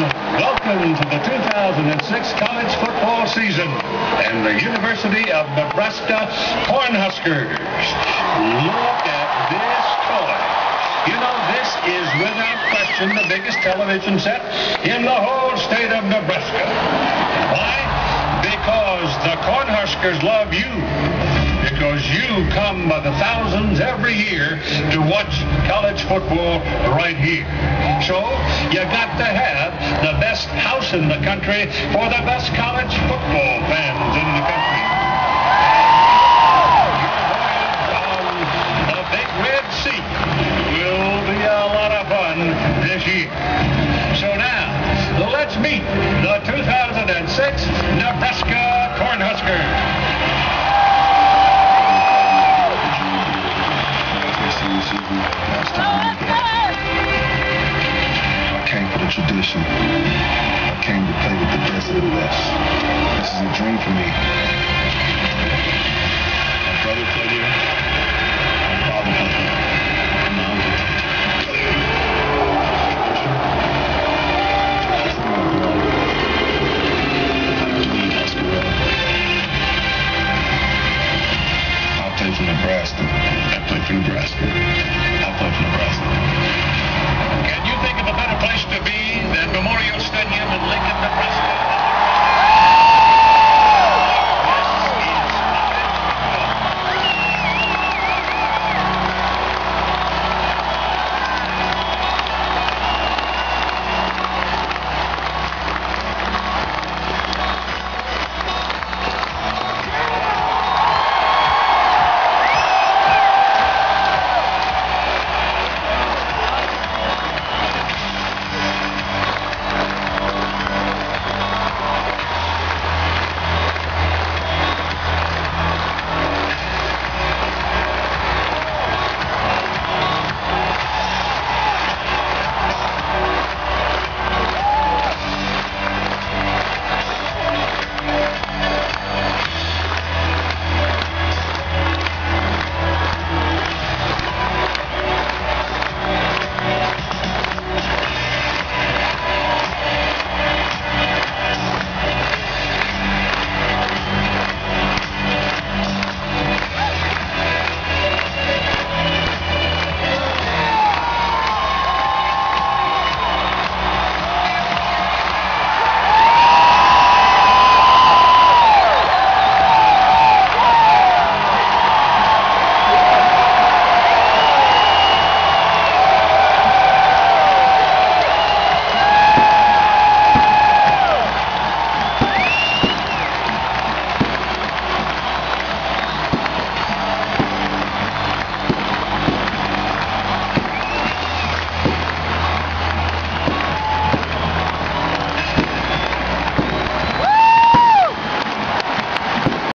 Welcome to the 2006 college football season and the University of Nebraska Cornhuskers. Look at this toy. You know, this is without question the biggest television set in the whole state of Nebraska. Why? Because the Cornhuskers love you. Because you come by the thousands every year to watch college football right here. So you got to have the best house in the country for the best college football fans in the country. The Big Red Seat will be a lot of fun this year. So now, let's meet the 2006 Nebraska Cornhuskers. I came for the tradition.